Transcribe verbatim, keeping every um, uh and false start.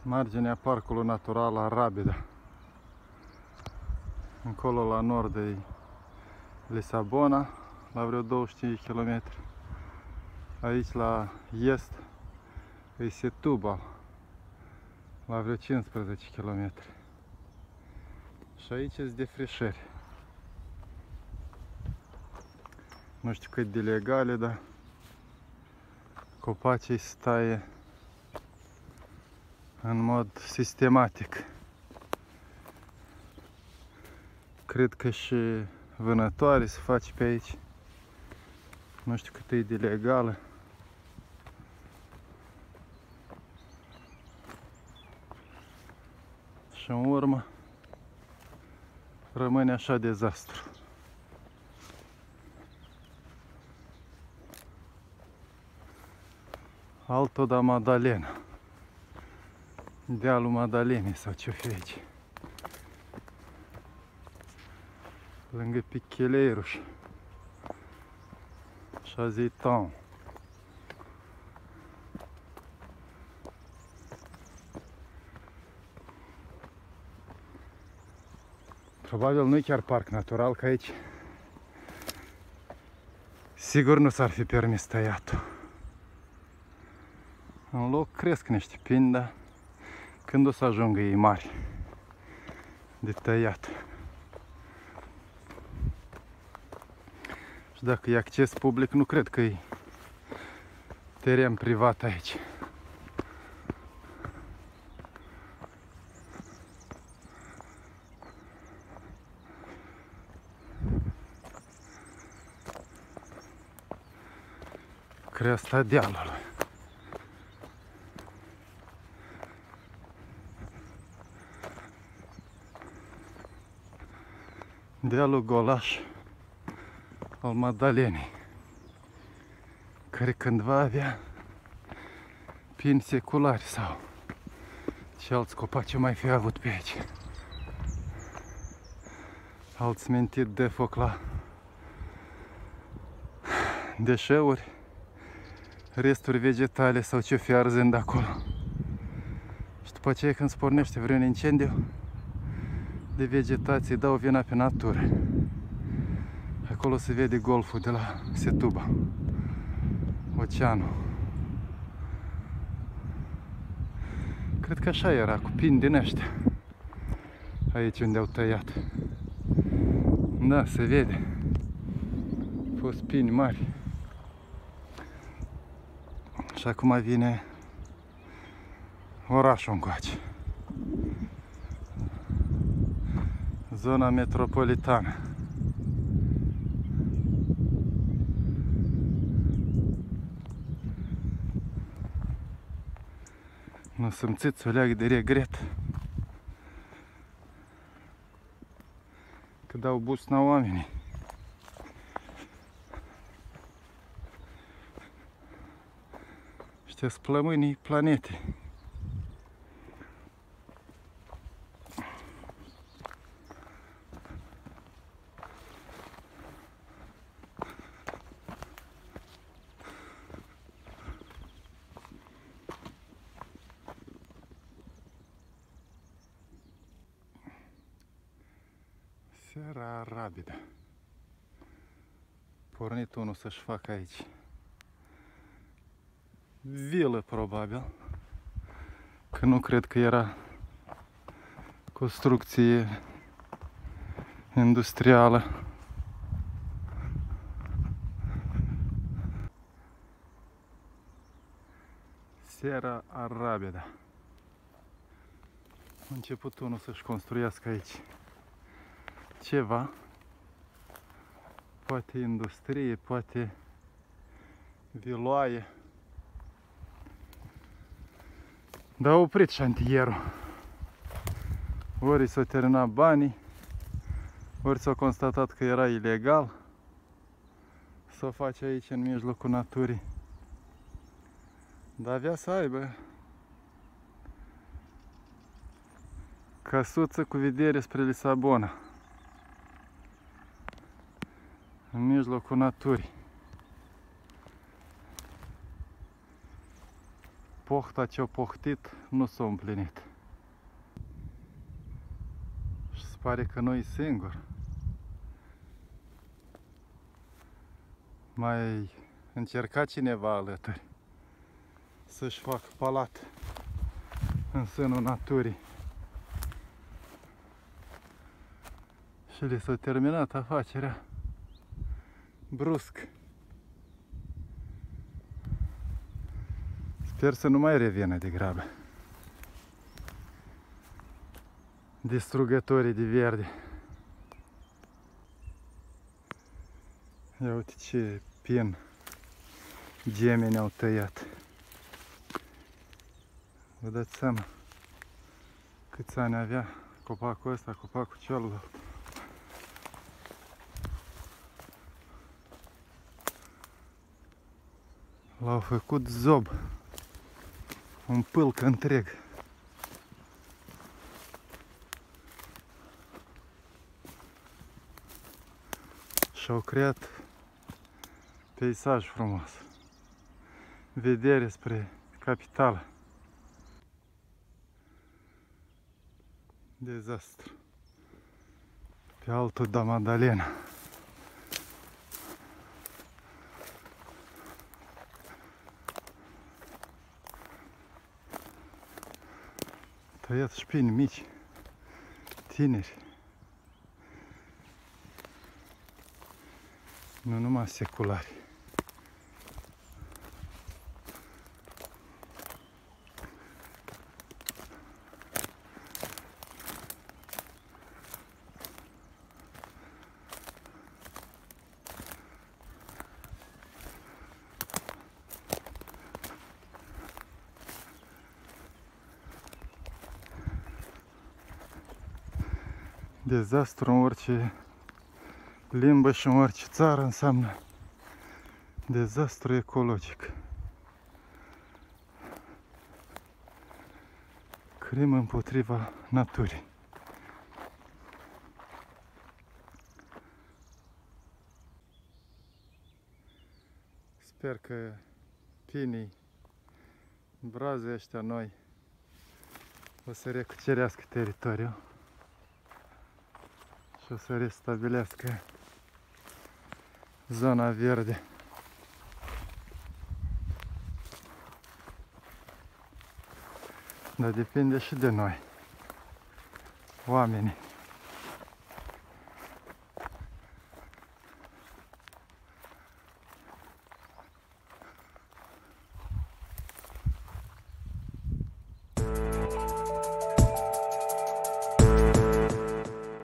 Marginea Parcului Natural Arabida. Încolo la nord e Lisabona, la vreo douăzeci și cinci de kilometri. Aici la est e Setúbal, la vreo cincisprezece kilometri. Și aici sunt defrișări. Nu știu cât de legale, dar copacii se taie în mod sistematic. Cred că și vânătoare se face pe aici. Nu știu cât e de legală. Și în urmă rămâne așa dezastru. Alto da Madalena. Dealul Madalenei sau ce-o fi aici. Lângă Picheleiros și Azeitão. Probabil nu e chiar parc natural, că aici sigur nu s-ar fi permis tăiatul. În loc cresc niște pini, dar când o să ajungă ei mari de tăiat. Și dacă e acces public, nu cred că e teren privat aici. Cresta dealului. Dealul Golaș al Madalenei, care cândva avea pini seculari sau ce alți copaci mai fi avut pe aici. Alți smentit de foc la deșeuri, resturi vegetale sau ce fi arzând acolo. Și după aceea când se pornește vreun incendiu de vegetație, dau vina pe natură. Acolo se vede golful de la Setúbal, oceanul. Cred că așa era, cu pini din ăștia, aici unde au tăiat. Da, se vede. Au fost pini mari. Și acum vine orașul încoace. Zona metropolitană. Nu simțiți o leagă de regret că dau bus la oamenii. Ăștia-s plămânii planetei. Seara Arabida. Pornit unul să-și facă aici vilă, probabil, că nu cred că era construcție industrială. Seara Arabida. A început unul să-și construiască aici ceva, poate industrie, poate viloaie. Dar a oprit șantierul. Ori s-au terminat banii, ori s-au constatat că era ilegal să o face aici în mijlocul naturii. Dar avea să aibă căsuță cu vedere spre Lisabona, în mijlocul naturii. pohta ce-o pohtit nu s-a împlinit. Și se pare că nu e singur. Mai încerca cineva alături să-și facă palat în sânul naturii. Și li s-a terminat afacerea brusc. Sper să nu mai revină de grabă distrugătorii de verde. Ia uite ce pin gemeni au tăiat. Vă dați seama câți ani avea copacul ăsta, copacul celălalt. L-au făcut zob, un pâlc întreg. Și-au creat peisaj frumos, vedere spre capitală. Dezastru. Pe altul da Madalena. Tăiat șpini mici, tineri. Nu numai seculari. Dezastru în orice limbă și în orice țară înseamnă dezastru ecologic. Crimă împotriva naturii. Sper că pinii, brazii ăștia noi o să recucerească teritoriul și o să restabilească zona verde. Dar depinde și de noi, oamenii.